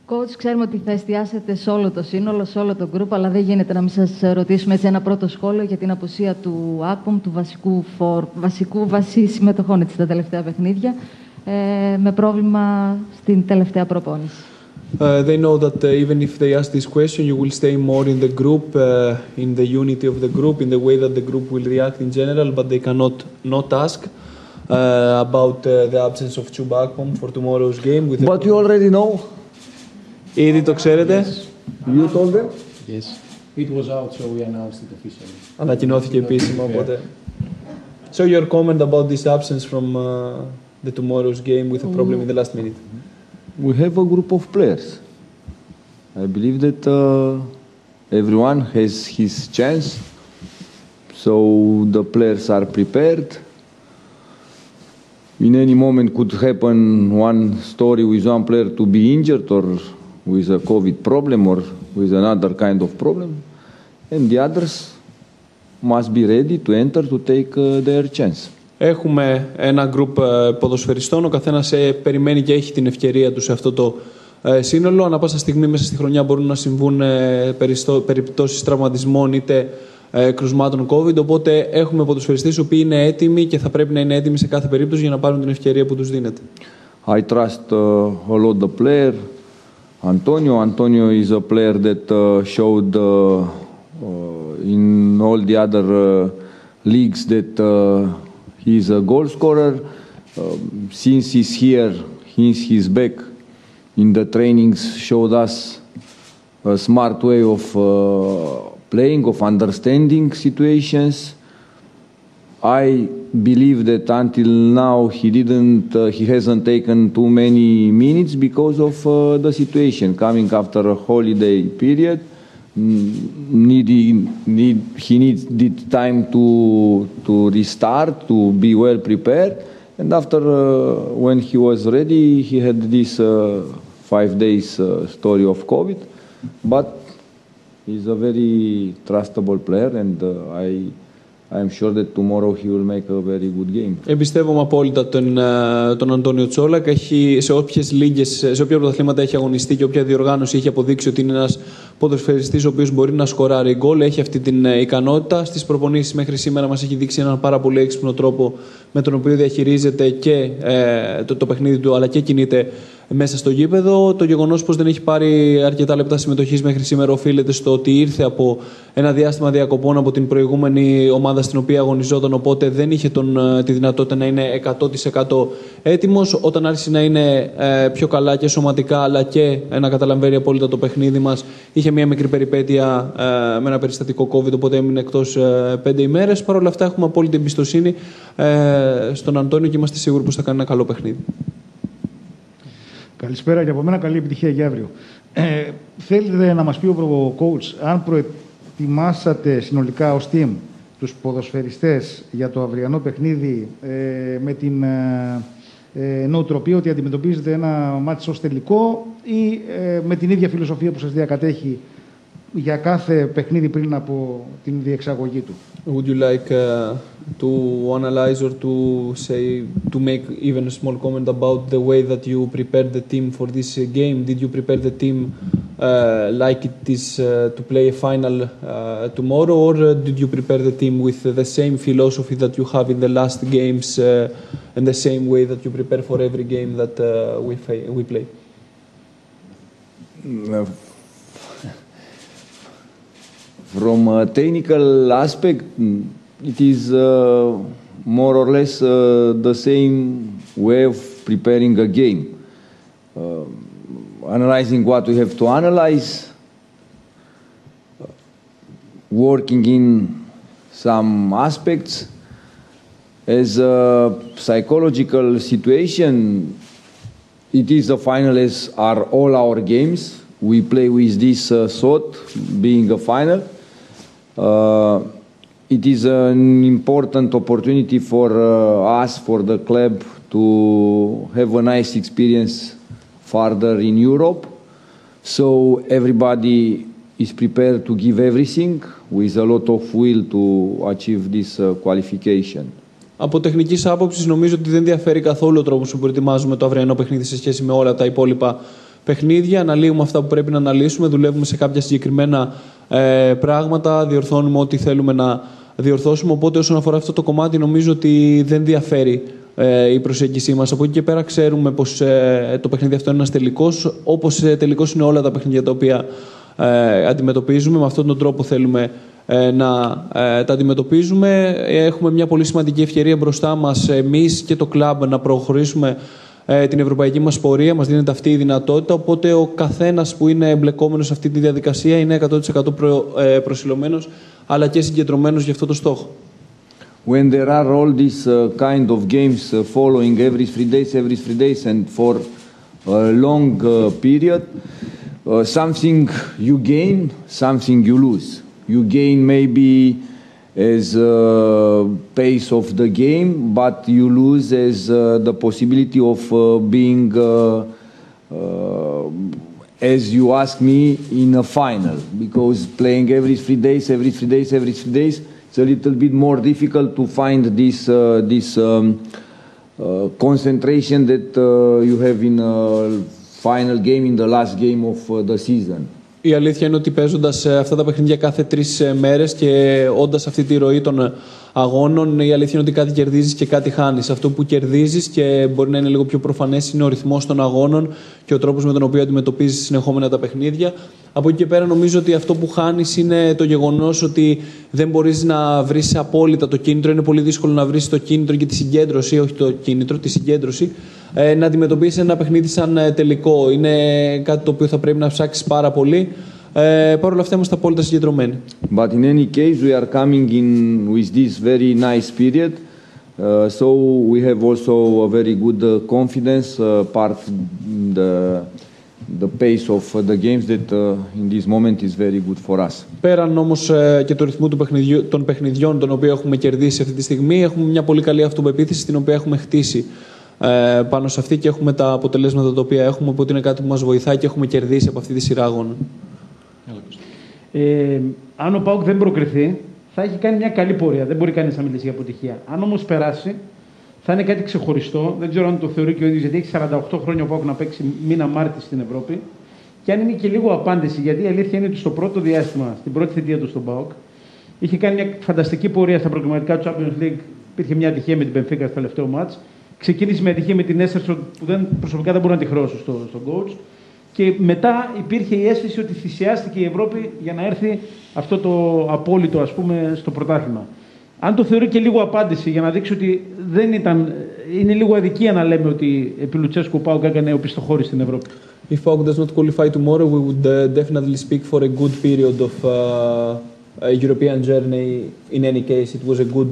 Coach, ξέρουμε ότι θα εστιάσετε σε όλο το σύνολο, σε όλο το group, αλλά δεν γίνεται να μην σας ρωτήσουμε έτσι ένα πρώτο σχόλιο για την απουσία του Akpom, του βασικού συμμετοχών στα τελευταία παιχνίδια, με πρόβλημα στην τελευταία προπόνηση. They know that even if they ask this question, you will stay more in the group, in the unity of the group, in the way that the group will react in general, but they cannot not ask about the absence of Chuba Akpom for tomorrow's game. But you already know. Ήδη το ξέρετε. You told them? Yes. It was out, so we announced it officially. Ανακοινώθηκε επίσημα, οπότε. So your comment about this absence from the tomorrow's game with a problem in the last minute? We have a group of players. I believe that everyone has his chance, so the players are prepared. In any moment could happen one story with one player to be injured or with a COVID problem or with another kind of problem, and the others must be ready to enter to take their chance. Έχουμε ένα γκρουπ ποδοσφαιριστών, ο καθένας περιμένει και έχει την ευκαιρία του σε αυτό το σύνολο. Ανά πάσα στιγμή μέσα στη χρονιά μπορούν να συμβούν περιπτώσεις τραυματισμών είτε κρουσμάτων COVID, οπότε έχουμε ποδοσφαιριστές οι οποίοι είναι έτοιμοι και θα πρέπει να είναι έτοιμοι σε κάθε περίπτωση για να πάρουν την ευκαιρία που τους δίνεται. I trust a lot the player, Antonio. Antonio is a player that showed in all the other leagues that he is a goal scorer. Since he's here, since he's back in the trainings, showed us a smart way of playing, of understanding situations. I believe that until now he hasn't taken too many minutes because of the situation coming after a holiday period. He needed time to restart, to be well prepared, and after when he was ready, he had this 5 days story of COVID, but he's a very trustable player, and I am sure that tomorrow he will make a very good game. Εμπιστεύομαι απόλυτα τον Αντώνιο Τσόλακ. Σε όποιες λίγες, σε όποια πρωταθλήματα έχει αγωνιστεί και όποια διοργάνωση έχει αποδείξει ότι είναι ένας ποδοσφαιριστής ο οποίος μπορεί να σκοράρει γκολ, έχει αυτή την ικανότητα. Στις προπονήσεις μέχρι σήμερα μας έχει δείξει έναν πάρα πολύ έξυπνο τρόπο με τον οποίο διαχειρίζεται και το παιχνίδι του, αλλά και κινείται μέσα στο γήπεδο. Το γεγονός πως δεν έχει πάρει αρκετά λεπτά συμμετοχής μέχρι σήμερα οφείλεται στο ότι ήρθε από ένα διάστημα διακοπών από την προηγούμενη ομάδα στην οποία αγωνιζόταν, οπότε δεν είχε τη δυνατότητα να είναι 100% έτοιμος. Όταν άρχισε να είναι πιο καλά και σωματικά, αλλά και να καταλαβαίνει απόλυτα το παιχνίδι μας, είχε μια μικρή περιπέτεια με ένα περιστατικό COVID, οπότε έμεινε εκτός 5 ημέρες. Παρ' όλα αυτά έχουμε απόλυτη εμπιστοσύνη στον Αντώνιο και είμαστε σίγουροι πως θα κάνει ένα καλό παιχνίδι. Καλησπέρα και από μένα, καλή επιτυχία για αύριο. Θέλετε να μας πει ο coach αν προετοιμάσατε συνολικά ως team τους ποδοσφαιριστές για το αυριανό παιχνίδι με την νοοτροπία ότι αντιμετωπίζετε ένα μάτσο ως τελικό ή με την ίδια φιλοσοφία που σας διακατέχει για κάθε παιχνίδι πριν από την διεξαγωγή του. Would you like to analyze or to make even a small comment about the way that you prepared the team for this game? Did you prepare the team like it is to play a final tomorrow, or did you prepare the team with the same philosophy that you have in the last games and the same way that you prepare for every game that we play? From a technical aspect, it is more or less the same way of preparing a game. Analyzing what we have to analyze, working in some aspects. As a psychological situation, it is the final as are all our games. We play with this thought, being a final. It is an important opportunity for us, for the club, to have a nice experience further in Europe. So everybody is prepared to give everything with a lot of will to achieve this qualification. Από τεχνικής άποψης νομίζω ότι δεν διαφέρει καθόλου ο τρόπος που προετοιμάζουμε το αυριανό παιχνίδι σε σχέση με όλα τα υπόλοιπα παιχνίδια, αναλύουμε αυτά που πρέπει να αναλύσουμε, δουλεύουμε σε κάποια συγκεκριμένα πράγματα, διορθώνουμε ό,τι θέλουμε να διορθώσουμε. Οπότε, όσον αφορά αυτό το κομμάτι, νομίζω ότι δεν διαφέρει η προσέγγιση μας. Από εκεί και πέρα, ξέρουμε πως το παιχνίδι αυτό είναι ένας τελικός, όπως τελικός είναι όλα τα παιχνίδια τα οποία αντιμετωπίζουμε. Με αυτόν τον τρόπο θέλουμε να τα αντιμετωπίζουμε. Έχουμε μια πολύ σημαντική ευκαιρία μπροστά μας, εμείς και το κλαμπ, να προχωρήσουμε την ευρωπαϊκή μας πορεία. Μας δίνεται αυτή η δυνατότητα, οπότε ο καθένας που είναι εμπλεκόμενος σε αυτή τη διαδικασία είναι 100% προσιλωμένος, αλλά και συγκεντρωμένος για αυτό το στόχο. When there are all these kind of games following every 3 days and for a long period, something you gain, something you lose. You gain maybe as pace of the game, but you lose as the possibility of being, as you ask me, in a final. Because playing every 3 days, it's a little bit more difficult to find this concentration that you have in a final game, in the last game of the season. Η αλήθεια είναι ότι παίζοντας αυτά τα παιχνίδια κάθε 3 μέρες και όντας αυτή τη ροή των αγώνων, η αλήθεια είναι ότι κάτι κερδίζεις και κάτι χάνεις. Αυτό που κερδίζεις, και μπορεί να είναι λίγο πιο προφανές, είναι ο ρυθμός των αγώνων και ο τρόπος με τον οποίο αντιμετωπίζεις συνεχόμενα τα παιχνίδια. Από εκεί και πέρα, νομίζω ότι αυτό που χάνεις είναι το γεγονός ότι δεν μπορείς να βρεις απόλυτα το κίνητρο. Είναι πολύ δύσκολο να βρεις το κίνητρο και τη συγκέντρωση, όχι το κίνητρο, τη συγκέντρωση, να αντιμετωπίσεις ένα παιχνίδι σαν τελικό. Είναι κάτι το οποίο θα πρέπει να ψάξεις πάρα πολύ. Παρ' όλα αυτά είμαστε απόλυτα συγκεντρωμένοι. But in any case, we are coming in with this very nice period. So we have also a very good confidence, part the pace of the games that in this moment is very good for us. Πέραν όμως και του ρυθμού των παιχνιδιών, τον οποίο έχουμε κερδίσει αυτή τη στιγμή, έχουμε μια πολύ καλή αυτοπεποίθηση, την οποία έχουμε χτίσει πάνω σε αυτή και έχουμε τα αποτελέσματα τα οποία έχουμε, οπότε είναι κάτι που μας βοηθάει και έχουμε κερδίσει από αυτή τη σειρά αγώνων. Αν ο ΠΑΟΚ δεν προκριθεί, θα έχει κάνει μια καλή πορεία. Δεν μπορεί κανείς να μιλήσει για αποτυχία. Αν όμως περάσει, θα είναι κάτι ξεχωριστό. Δεν ξέρω αν το θεωρεί και ο ίδιος, γιατί έχει 48 χρόνια ο ΠΑΟΚ να παίξει μήνα Μάρτη στην Ευρώπη. Και αν είναι και λίγο απάντηση, γιατί η αλήθεια είναι ότι στο πρώτο διάστημα, στην πρώτη θητεία του στον ΠΑΟΚ, είχε κάνει μια φανταστική πορεία στα προκριματικά του Champions League. Υπήρχε μια ατυχία με την Benfica στο τελευταίο μάτς. Ξεκίνησε με ατυχία με την Έστερσον, που προσωπικά δεν μπορώ να τη χρεώσω στον coach. Και μετά υπήρχε η αίσθηση ότι θυσιάστηκε η Ευρώπη για να έρθει αυτό το απόλυτο, ας πούμε, στο πρωτάθλημα. Αν το θεωρεί και λίγο απάντηση για να δείξει ότι δεν ήταν, είναι λίγο αδικία να λέμε ότι επί Λουτσέσκου ο ΠΑΟΚ έκανε οπισθοχώρη στην Ευρώπη. If PAOK does not qualify tomorrow, we would definitely speak for a good period of European journey. In any case, it was a good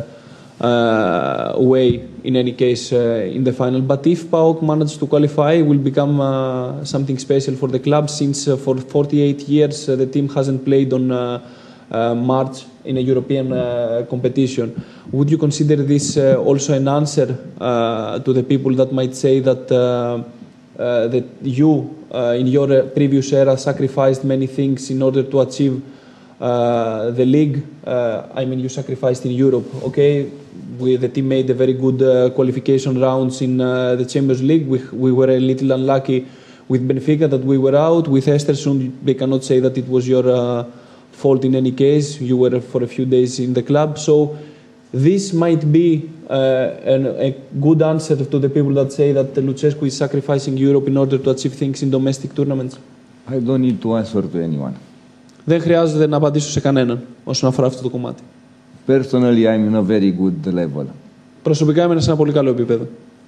way, in any case, in the final. But if PAOK manages to qualify, it will become something special for the club, since for 48 years the team hasn't played on March in a European competition. Would you consider this also an answer to the people that might say that that you, in your previous era, sacrificed many things in order to achieve the league? I mean, you sacrificed in Europe. Okay, the team made a very good qualification rounds in the Champions League. We were a little unlucky with Benfica that we were out. With Östersund, they cannot say that it was your fault in any case. You were for a few days in the club. So this might be a good answer to the people that say that Lucescu is sacrificing Europe in order to achieve things in domestic tournaments. I don't need to answer to anyone. Δεν χρειάζεται να απαντήσω σε κανέναν όσον αφορά αυτό το κομμάτι. Personally, I'm in a very good level. Προσωπικά είμαι σε ένα πολύ καλό επίπεδο.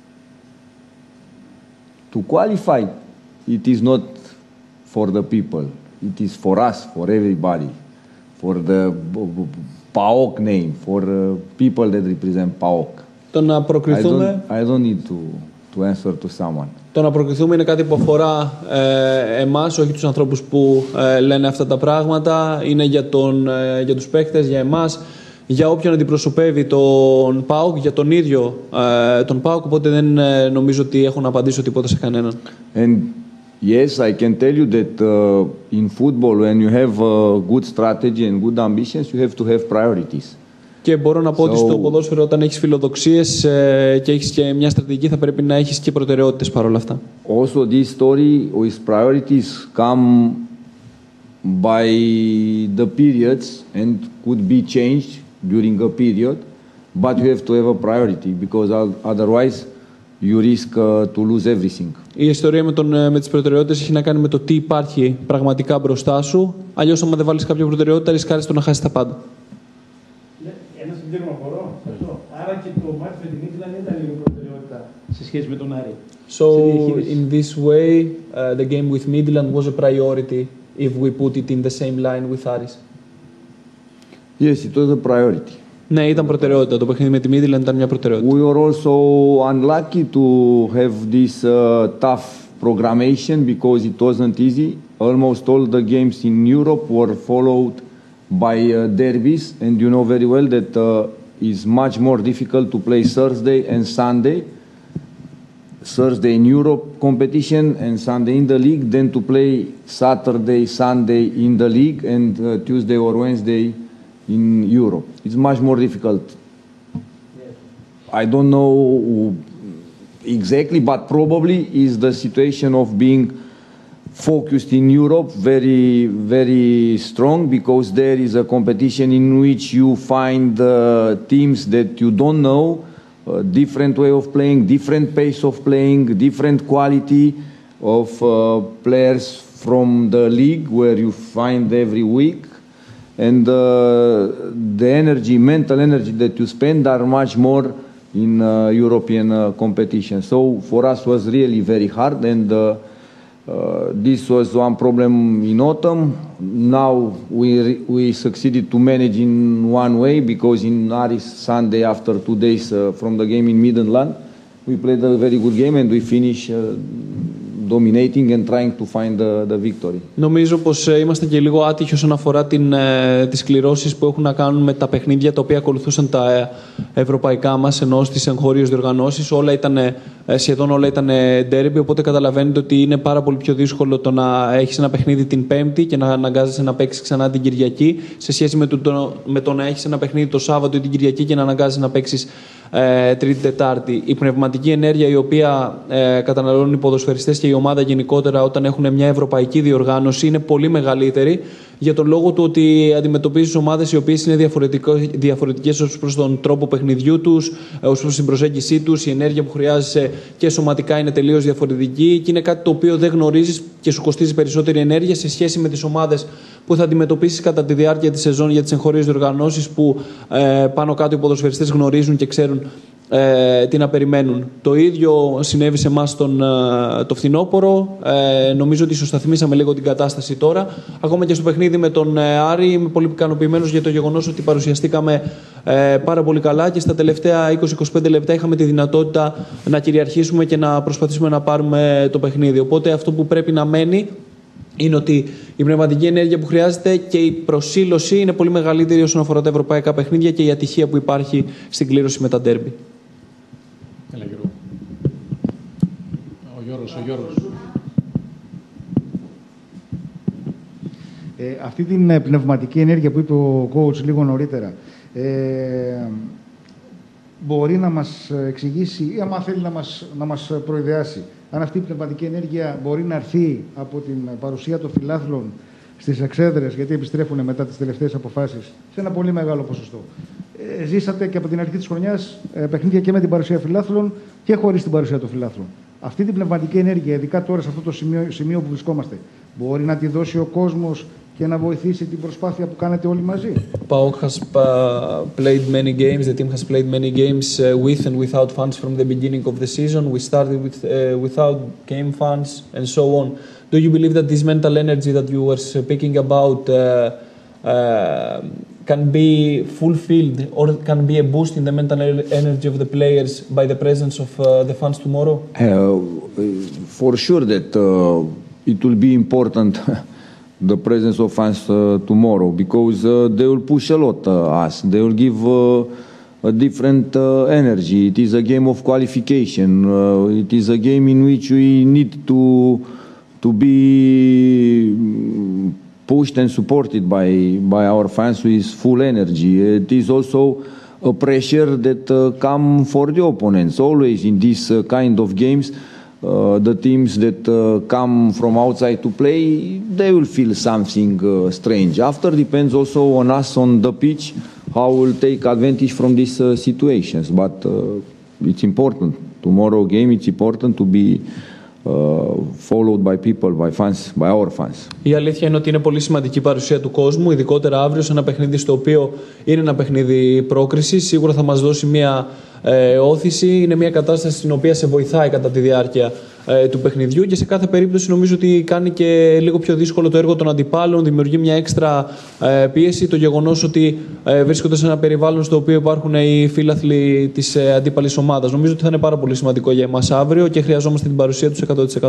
To qualify, it is not for the people. It is for us, for everybody, for the PAOK name, for people that represent PAOK. Το να προκριθούμε... I don't need to answer to someone. Το να προκριθούμε είναι κάτι που αφορά εμάς, όχι τους ανθρώπους που λένε αυτά τα πράγματα. Είναι για τους παίκτες, για εμάς, για όποιον αντιπροσωπεύει τον ΠΑΟΚ, για τον ίδιο τον ΠΑΟΚ, οπότε δεν νομίζω ότι έχω να απαντήσω τίποτα σε κανέναν. And yes, I can tell you that in football, when you have a good strategy and good ambitions, you have to have priorities. Και μπορώ να πω ότι στο ποδόσφαιρο, όταν έχεις φιλοδοξίες και έχεις και μια στρατηγική, θα πρέπει να έχεις και προτεραιότητες παρόλα αυτά. Also, this story with priorities come by the periods and could be changed during a period, but you have to have a priority because otherwise you risk to lose everything. Η ιστορία με τις προτεραιότητες έχει να κάνει με το τι υπάρχει πραγματικά μπροστά σου. Αλλιώς, άμα δεν βάλεις κάποια προτεραιότητα, ρισκάρεις το να χάσεις τα πάντα. Ένα συμπλήρωμα μπορώ. Άρα και το μάτι με την Μίτλαν ήταν λίγο προτεραιότητα σε σχέση με τον Άρη. So, in this way, the game with Midland was a priority if we put it in the same line with Aris. Yes, it was a priority. Ναι, ήταν προτεραιότητα. Το παιχνίδι με τη Midland ήταν μια προτεραιότητα. We were also unlucky to have this tough programmation because it wasn't easy. Almost all the games in Europe were followed by derbies, and you know very well that it's much more difficult to play Thursday and Sunday. Thursday in Europe competition and Sunday in the league than to play Saturday, Sunday in the league and Tuesday or Wednesday in Europe. It's much more difficult. I don't know exactly, but probably is the situation of being focused in Europe very, very strong because there is a competition in which you find teams that you don't know, different way of playing, different pace of playing, different quality of players from the league where you find every week. And the energy, mental energy that you spend are much more in European competition. So for us was really very hard, and this was one problem in autumn. Now we succeeded to manage in one way because in Aris Sunday after 2 days from the game in Midland, we played a very good game and we finished dominating and trying to find the victory. Νομίζω πως είμαστε και λίγο άτυχοι όσον αφορά τις κληρώσεις που έχουν να κάνουν με τα παιχνίδια τα οποία ακολουθούσαν τα ευρωπαϊκά μας, ενώ στις εγχώριες διοργανώσεις σχεδόν όλα ήταν ντέρμπι, οπότε καταλαβαίνετε ότι είναι πάρα πολύ πιο δύσκολο το να έχεις ένα παιχνίδι την Πέμπτη και να αναγκάζεσαι να παίξεις ξανά την Κυριακή, σε σχέση με το να έχεις ένα παιχνίδι το Σάββατο ή την Κυριακή και να αναγκάζεσαι να παίξεις Τρίτη-Τετάρτη. Η πνευματική ενέργεια η οποία καταναλώνουν οι ποδοσφαιριστές και η ομάδα γενικότερα όταν έχουν μια ευρωπαϊκή διοργάνωση είναι πολύ μεγαλύτερη, για τον λόγο του ότι αντιμετωπίζεις ομάδες οι οποίες είναι διαφορετικές ως προς τον τρόπο παιχνιδιού τους, ως προς την προσέγγιση τους, η ενέργεια που χρειάζεσαι και σωματικά είναι τελείως διαφορετική και είναι κάτι το οποίο δεν γνωρίζεις και σου κοστίζει περισσότερη ενέργεια σε σχέση με τις ομάδες που θα αντιμετωπίσεις κατά τη διάρκεια της σεζόν για τις εγχώριες διοργανώσεις που πάνω κάτω οι ποδοσφαιριστές γνωρίζουν και ξέρουν τι να περιμένουν. Το ίδιο συνέβη σε εμάς το φθινόπωρο. Νομίζω ότι ισοσταθμίσαμε λίγο την κατάσταση τώρα. Ακόμα και στο παιχνίδι με τον Άρη είμαι πολύ ικανοποιημένος για το γεγονός ότι παρουσιαστήκαμε πάρα πολύ καλά και στα τελευταία 20-25 λεπτά είχαμε τη δυνατότητα να κυριαρχήσουμε και να προσπαθήσουμε να πάρουμε το παιχνίδι. Οπότε αυτό που πρέπει να μένει είναι ότι η πνευματική ενέργεια που χρειάζεται και η προσήλωση είναι πολύ μεγαλύτερη όσον αφορά τα ευρωπαϊκά παιχνίδια και η ατυχία που υπάρχει στην κλήρωση με τα ντέρμπι. Έλα, Γιώργο. Ο Γιώργος. Αυτή την πνευματική ενέργεια που είπε ο coach λίγο νωρίτερα, μπορεί να μας εξηγήσει ή άμα θέλει να μας προειδεάσει αν αυτή η πνευματική ενέργεια μπορεί να έρθει από την παρουσία των φιλάθλων στις εξέδρες, γιατί επιστρέφουν μετά τις τελευταίες αποφάσεις σε ένα πολύ μεγάλο ποσοστό. Ζήσατε και από την αρχή της χρονιάς παιχνίδια και με την παρουσία φιλάθλων και χωρίς την παρουσία των φιλάθλων. Αυτή την πνευματική ενέργεια, ειδικά τώρα σε αυτό το σημείο που βρισκόμαστε, μπορεί να τη δώσει ο κόσμος και να βοηθήσει την προσπάθεια που κάνετε όλοι μαζί. PAOK has played many games. The team has played many games with and without fans from the beginning of the season. We started without game fans and so on. Do you believe that this mental energy that you were speaking about can be fulfilled or can be a boost in the mental energy of the players by the presence of the fans tomorrow? For sure that it will be important. The presence of fans tomorrow because they will push a lot us. They will give a different energy. It is a game of qualification. It is a game in which we need to be pushed and supported by our fans with full energy. It is also a pressure that come for the opponents. Always in this kind of games, the teams that come from outside to play, they will feel something strange. After depends also on us on the pitch, how we'll take advantage from these situations. But it's important. Tomorrow game, it's important to be followed by people, by fans, by our fans. Η αλήθεια είναι ότι είναι πολύ σημαντική η παρουσία του κόσμου, ειδικότερα αύριο σε ένα παιχνίδι στο οποίο είναι ένα παιχνίδι πρόκρισης. Σίγουρα θα μας δώσει μια όθηση, είναι μια κατάσταση στην οποία σε βοηθάει κατά τη διάρκεια του παιχνιδιού και σε κάθε περίπτωση νομίζω ότι κάνει και λίγο πιο δύσκολο το έργο των αντιπάλων, δημιουργεί μια έξτρα πίεση, το γεγονός ότι βρίσκονται σε ένα περιβάλλον στο οποίο υπάρχουν οι φίλαθλοι της αντίπαλης ομάδας. Νομίζω ότι θα είναι πάρα πολύ σημαντικό για εμάς αύριο και χρειαζόμαστε την παρουσία τους 100%.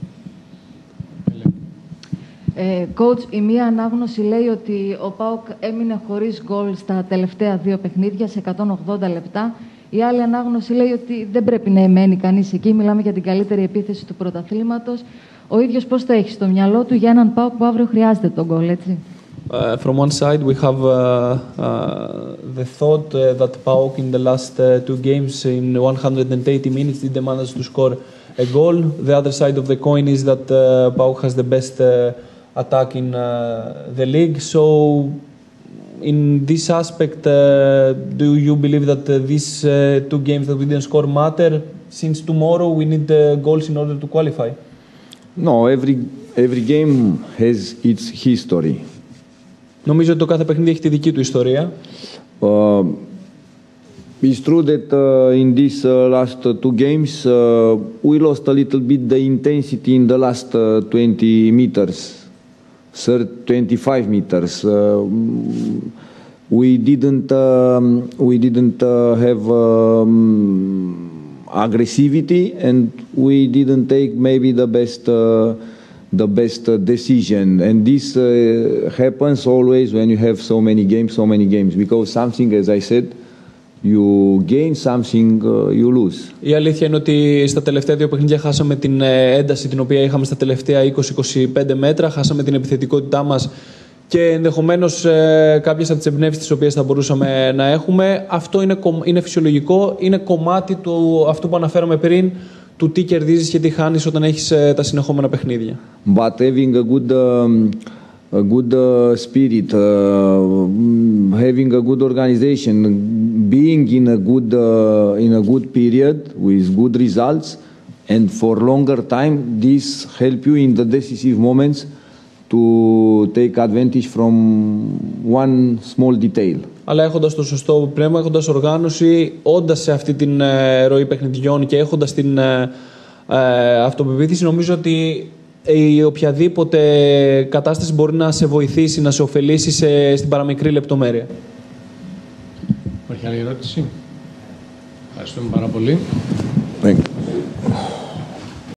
Coach, η μία ανάγνωση λέει ότι ο ΠΑΟΚ έμεινε χωρίς γκολ στα τελευταία 2 παιχνίδια σε 180 λεπτά. Η άλλη ανάγνωση λέει ότι δεν πρέπει να εμένει κανείς εκεί. Μιλάμε για την καλύτερη επίθεση του πρωταθλήματος. Ο ίδιος πώς το έχει στο μυαλό του για έναν ΠΑΟΚ που αύριο χρειάζεται τον γκολ, έτσι? From one side, we have the thought that PAOK in the last 2 games in 180 minutes didn't manage to score a goal. The other side of the coin is that PAOK has the best attack in the league. So, in this aspect, do you believe that these 2 games that we didn't score matter? Since tomorrow we need goals in order to qualify. No, every game has its history. Νομίζω ότι το κάθε παιχνίδι έχει τη δική του ιστορία. It's true that in these last 2 games we lost a little bit the intensity in the last 20 meters, 25 meters. We didn't have aggressivity, and we didn't take maybe the best decision. And this happens always when you have so many games, because something, as I said, you gain something, you lose. Η αλήθεια είναι ότι στα τελευταία 2 παιχνίδια χάσαμε την ένταση την οποία είχαμε στα τελευταία 20-25 μέτρα, χάσαμε την επιθετικότητά μας και ενδεχομένως κάποιες από τις εμπνεύσεις τις οποίες θα μπορούσαμε να έχουμε. Αυτό είναι φυσιολογικό, είναι κομμάτι του αυτού που αναφέραμε πριν, του τι κερδίζεις και τι χάνεις όταν έχεις τα συνεχόμενα παιχνίδια. But having a good spirit, having a good organization, being in a good period with good results, and for longer time, this help you in the decisive moments to take advantage from one small detail. Αλλά έχοντας το σωστό πνεύμα, έχοντας οργάνωση, όντας σε αυτή την ροή παιχνιδιών και έχοντας την αυτοπεποίθηση, νομίζω ότι η οποιαδήποτε κατάσταση μπορεί να σε βοηθήσει, να σε ωφελήσει στην παραμικρή λεπτομέρεια. Υπάρχει άλλη ερώτηση? Ευχαριστούμε πάρα πολύ. Thank you.